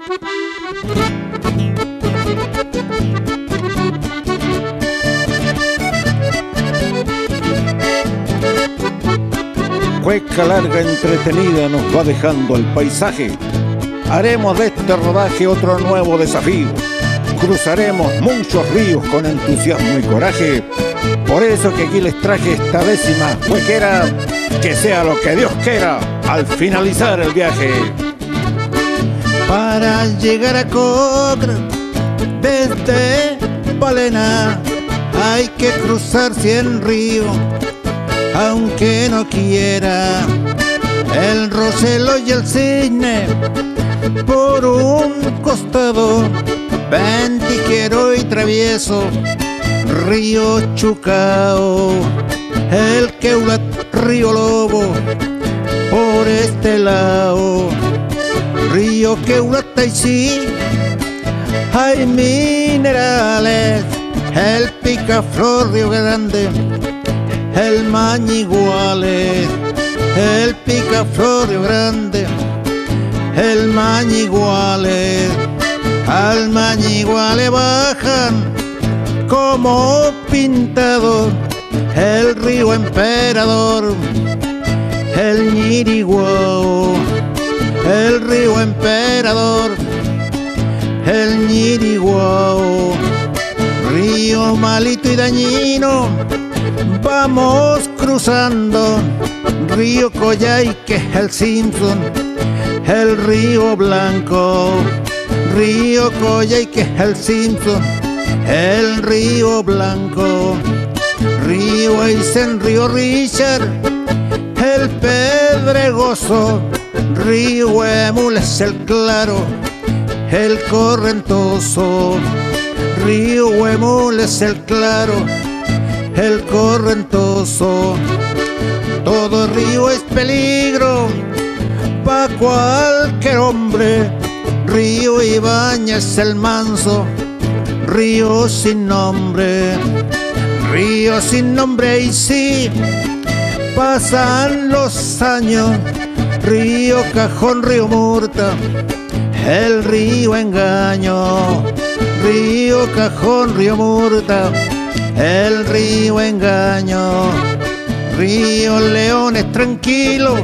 Cueca larga entretenida nos va dejando el paisaje. Haremos de este rodaje otro nuevo desafío. Cruzaremos muchos ríos con entusiasmo y coraje. Por eso que aquí les traje esta décima cuequera, que sea lo que Dios quiera al finalizar el viaje. Para llegar a Cocra desde Palena hay que cruzar 100 ríos, aunque no quiera. El Roselo y el Cisne por un costado, Ventiquero y Travieso, Río Chucao, el Queulat, Río Lobo por este lado. Río Queulataycí hay minerales, el Picaflor, Río Grande, el Mañiguales, el Picaflor, Río Grande, el Mañiguales. Al Mañiguales bajan como pintado el río Emperador, el Ñiriguao, el río Emperador, el Ñiriguao. Río malito y dañino vamos cruzando, río Coyay, que es el Simpson, el río Blanco, río Coyay, que es el Simpson, el río Blanco, río Eisen, río Richard, el Pedregoso, río Emules, el Claro, el Correntoso, río Emules, el Claro, el Correntoso. Todo río es peligro pa' cualquier hombre. Río Ibañez, el Manso, río sin nombre, río sin nombre. Y sí, pasan los años, río Cajón, río Murta, el río Engaño, río Cajón, río Murta, el río Engaño. Río Leones tranquilo,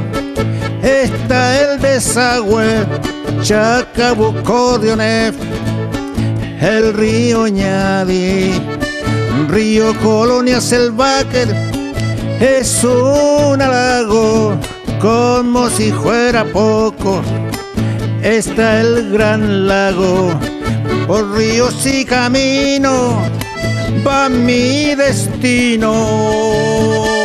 está el desagüe, Chacabuco, Dionef, el río Ñadi, río Colonias, el Báquer, es un halago, como si fuera poco, está el gran lago. Por ríos y camino va mi destino.